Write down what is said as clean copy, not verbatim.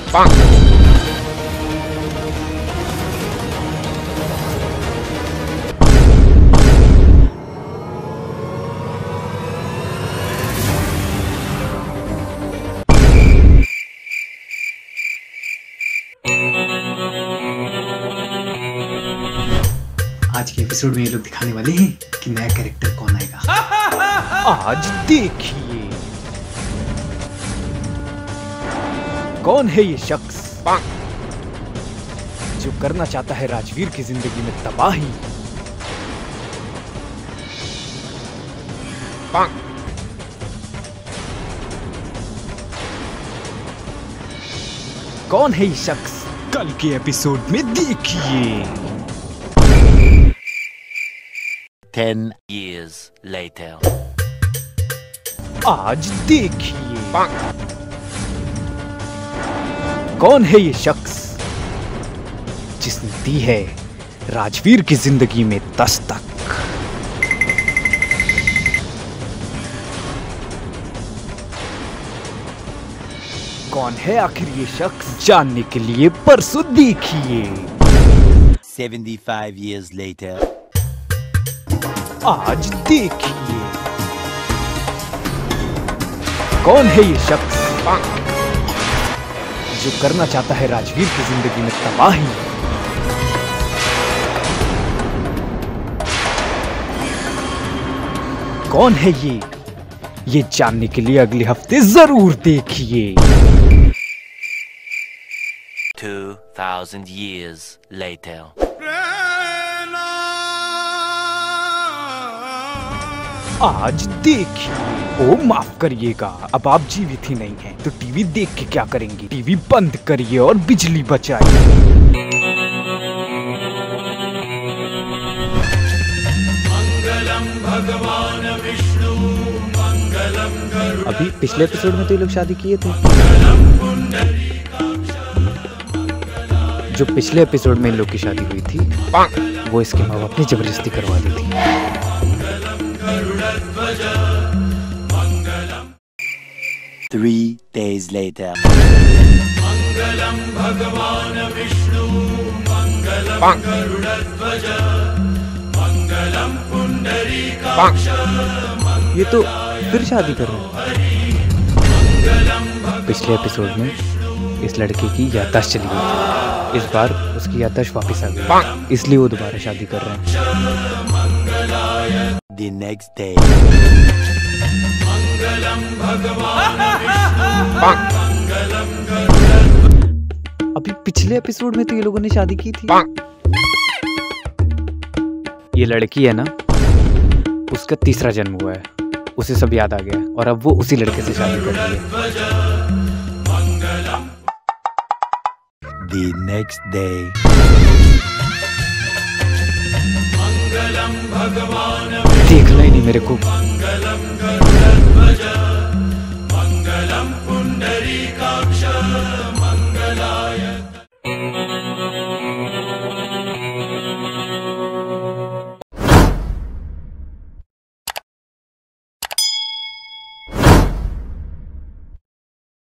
आज के एपिसोड में ये लोग दिखाने वाले हैं कि नया कैरेक्टर कौन आएगा। आज देखिए कौन है ये शख्स जो करना चाहता है राजवीर की जिंदगी में तबाही। कौन है ये शख्स, कल के एपिसोड में देखिए। 10 years later. आज देखिए कौन है ये शख्स जिसने दी है राजवीर की जिंदगी में दस्तक। कौन है आखिर ये शख्स, जानने के लिए परसों देखिए। 75 years later. आज देखिए कौन है ये शख्स जो करना चाहता है राजवीर की जिंदगी में तबाही। कौन है ये जानने के लिए अगले हफ्ते जरूर देखिए। 2000 years later. आज देखिए, ओ माफ करिएगा, अब आप जीवित ही नहीं हैं, तो टीवी देख के क्या करेंगे। टीवी बंद करिए और बिजली बचाइए। अभी पिछले एपिसोड में तो ये लोग शादी किए थे। जो पिछले एपिसोड में इन लोग की शादी हुई थी वो इसके माँ बाप ने जबरदस्ती करवा दी थी। 3 days later. ये तो फिर शादी कर रहे हैं। पिछले एपिसोड में इस लड़के की याददाश्त चली गई थी, इस बार उसकी याददाश्त वापस आ गई, इसलिए वो दोबारा शादी कर रहे हैं। The next day. अभी पिछले एपिसोड में तो ये लोगों ने शादी की थी। ये लड़की है ना, उसका तीसरा जन्म हुआ है, उसे सब याद आ गया और अब वो उसी लड़के से शादी कर रही है। The next day. देखना ही नहीं मेरे को।